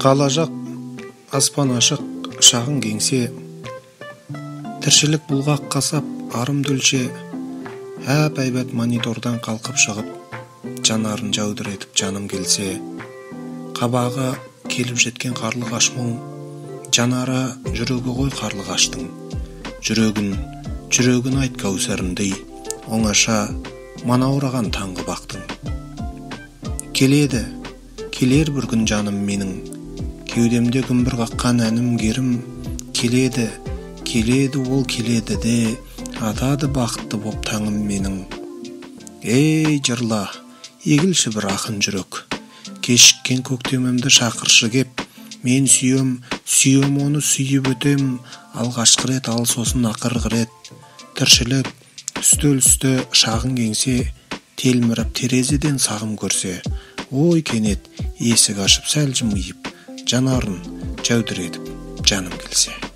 Қала жақ, аспан ашық, шағын кеңсе, тіршілік бұлғақ қасап, арым дүлше, әп-әйбәт монитордан қалқып шығып, жанарын жаудыретіп жаным келсе, қабағы келіп жеткен қарлығаш мұң, жанара жүрегі ғой қарлығаштың, жүрегін айт кәусәріндей, оңаша манаураған таңғы бақтың. Келер бір күн жаным менің, кеудемде күмбір қаққан әнім керім, келеді ол келеді де, атады бақытты боп таңым менің. Ей жырла, егілші бір ақын жүрек, кешіккен көктемімді шақыршы кеп, мен сүйем оны сүйіп өтем, алғашқы рет ал сосын ақырғы рет. Тіршілік үстел үсті шағын кеңсе, телміріп терезеден сағым көрсе, ой кенет есік ашып сәл жымиып, жанарын жәудіретіп жаным келсе.